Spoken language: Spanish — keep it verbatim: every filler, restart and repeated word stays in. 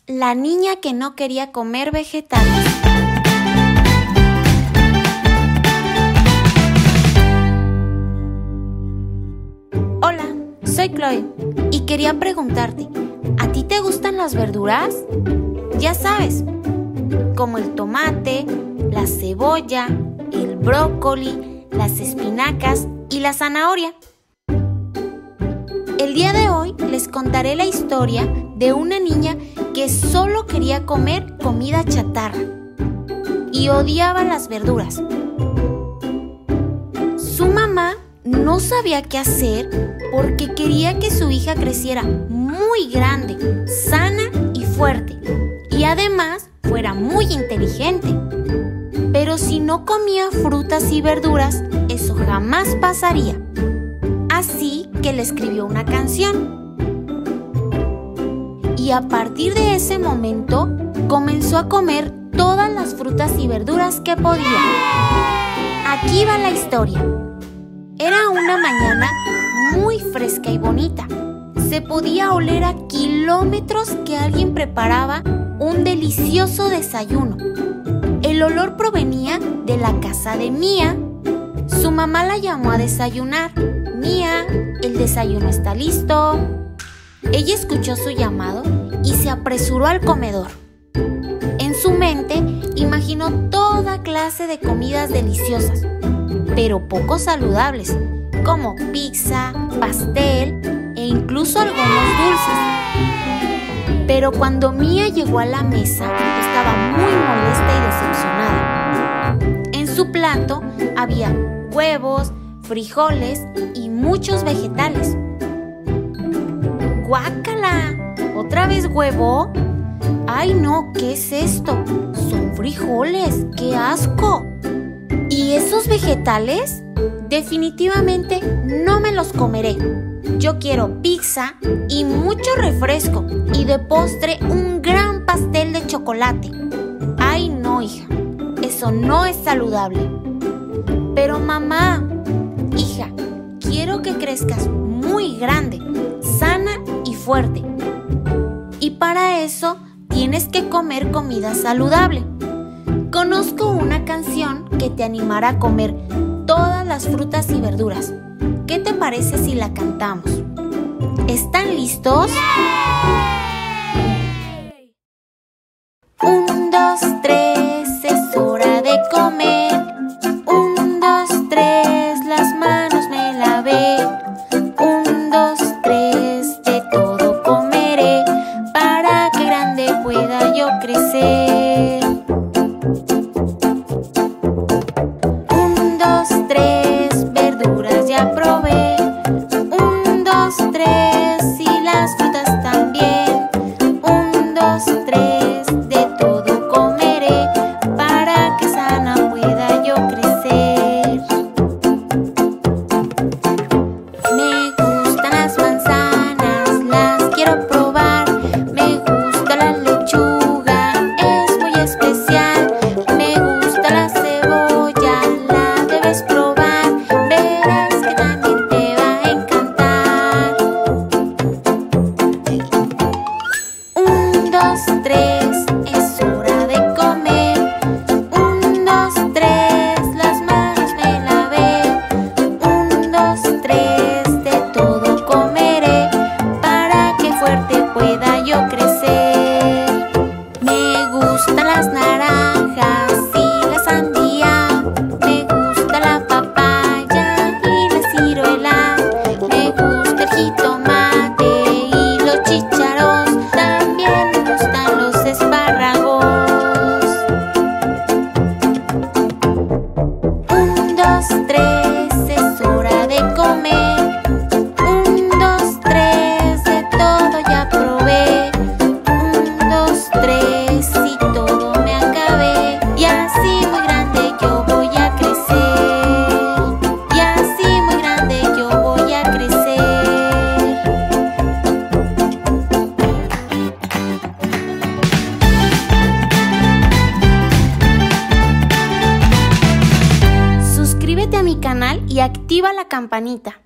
La niña que no quería comer vegetales. Hola, soy Chloe y quería preguntarte, ¿a ti te gustan las verduras? Ya sabes, como el tomate, la cebolla, el brócoli, las espinacas y la zanahoria. El día de hoy les contaré la historia de una niña que solo quería comer comida chatarra y odiaba las verduras. Su mamá no sabía qué hacer porque quería que su hija creciera muy grande, sana y fuerte, y además fuera muy inteligente. Pero si no comía frutas y verduras, eso jamás pasaría. Así que le escribió una canción. Y a partir de ese momento, comenzó a comer todas las frutas y verduras que podía. Aquí va la historia. Era una mañana muy fresca y bonita. Se podía oler a kilómetros que alguien preparaba un delicioso desayuno. El olor provenía de la casa de Mía. Su mamá la llamó a desayunar. Mía, el desayuno está listo. Ella escuchó su llamado y se apresuró al comedor. En su mente imaginó toda clase de comidas deliciosas, pero poco saludables, como pizza, pastel e incluso algunos dulces. Pero cuando Mía llegó a la mesa, estaba muy molesta y decepcionada. En su plato había huevos, frijoles y muchos vegetales. ¡Guácala! ¿Otra vez huevo? ¡Ay no! ¿Qué es esto? Son frijoles. ¡Qué asco! ¿Y esos vegetales? Definitivamente no me los comeré. Yo quiero pizza y mucho refresco y de postre un gran pastel de chocolate. ¡Ay no, hija! Eso no es saludable. Pero mamá, hija, quiero que crezcas muy grande, sana y fuerte. Y para eso tienes que comer comida saludable. Conozco una canción que te animará a comer todas las frutas y verduras. ¿Qué te parece si la cantamos? ¿Están listos? Un, dos, tres, es hora de comer. Un, dos, tres, las manos me lavé. Un, dos, tres, de todo comeré para que grande pueda yo crecer. Un, dos, tres, verduras ya probé. Un, dos, tres, y las frutas también. Un, dos, tres, de todo comeré para que sana pueda yo crecer. Me gustan las manzanas, las quiero probar. Me gusta la lechuga, es muy especial. Me gusta la cebolla, la debes probar. Verás que también te va a encantar. Un, dos, tres, es hora de comer. Un, dos, tres, las manos me lavé. Un, dos, tres, de todo comeré para que fuerte pueda yo crecer. Me gustan las naranjas y la sandía. Me gusta la papaya y la ciruela. Me gusta el jitomate y los chícharos. También me gustan los espárragos. Un, dos, tres, es hora de comer. Un, dos, tres, de todo ya probé. Un, dos, tres, y todo me acabé. Y así muy grande yo voy a crecer. Y así muy grande yo voy a crecer. Suscríbete a mi canal y activa la campanita.